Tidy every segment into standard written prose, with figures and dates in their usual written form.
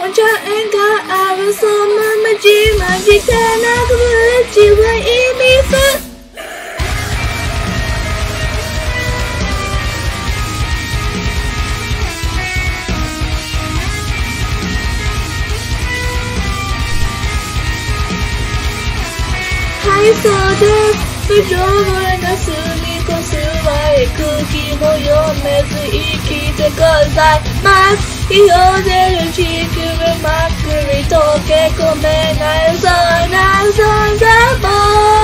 원자인가 알아서 맘만 지만 지다 나그 불을 지워 이미 fu 하이소드不条文が澄み越す前空気も読めず生きてくださいます異様でる地球まくり溶け込めないそんな存在も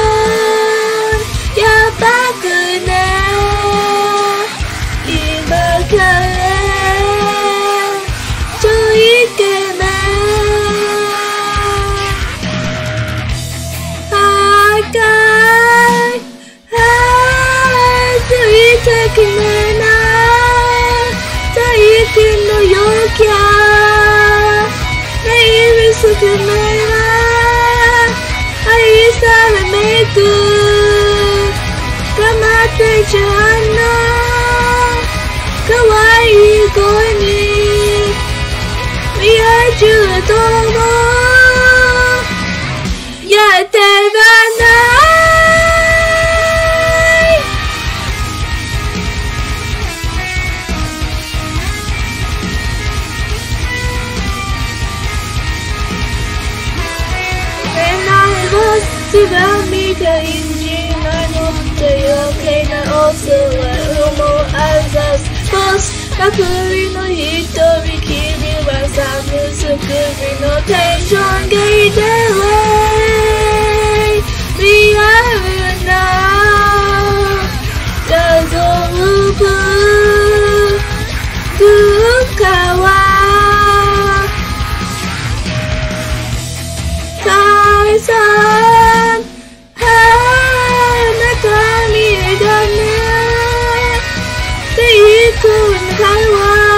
やばくね今からちょいイケメン決めない最近の陽キャメイル少めな愛されめく頑張ってちゃんの可愛い声に見え中ともやってらないつばみたいんじないのって余計なお世話をもあざすボスアプリの一人きりはサブスクリのテンションゲイでリアルな画像文化は解散会話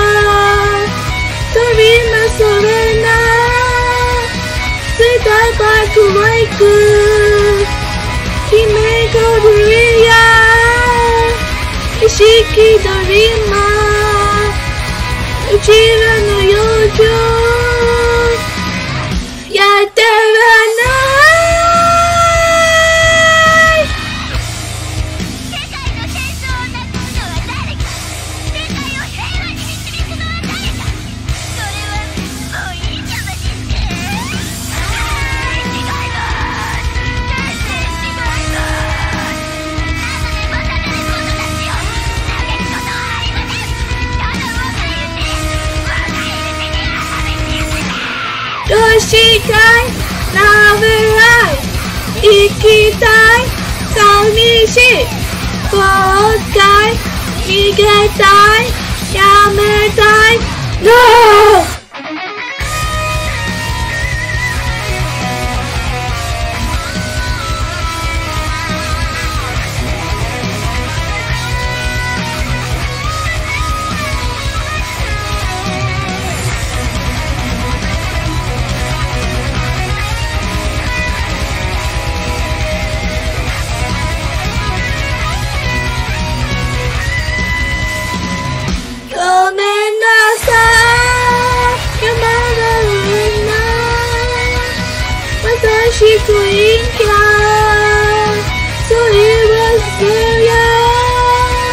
飛びますそれなスイートバイクワイク姫とドリア意識ドリーマーうちらの養生やってらないどうしたいラブライ行きたい寂しい後悔逃げたいやめたい NO! 私と陰キャそう言わせや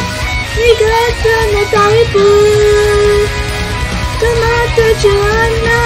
苦手なタイプ黙ってちゃな